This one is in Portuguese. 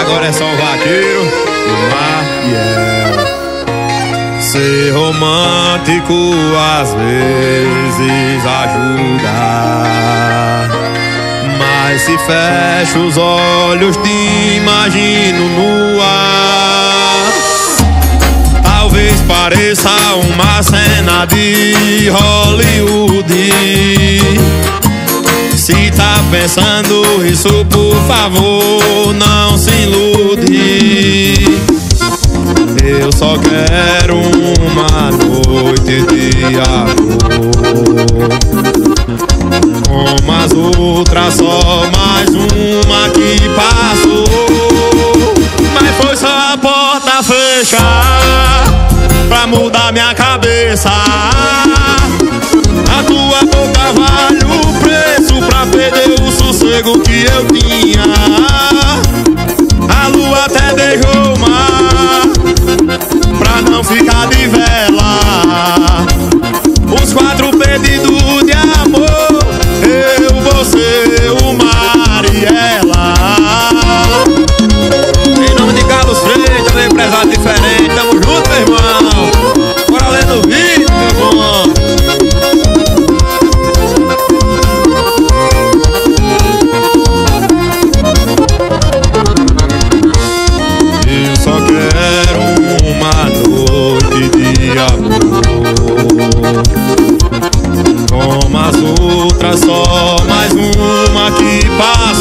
agora é só o vaqueiro e Maquiel. Ser romântico às vezes ajuda, mas se fecho os olhos te imagino no ar. Talvez pareça uma cena de Hollywood. Se tá pensando isso, por favor, não se ilude. Eu só quero uma noite de amor, como as outras, só mais uma que passou. Mas foi só a porta fechar pra mudar minha cabeça. A tua boca vale o preço pra perder o sossego que eu tinha. A lua até deixou o mar pra não ficar de vela. Os 4 pedidos de amor, eu, você, o mar e ela. Em nome de Carlos Freitas, um empresário diferente, tamo junto, meu irmão. Bora ler no vídeo, meu irmão. Eu só quero uma noite de amor, como as outras, só mais uma que passa.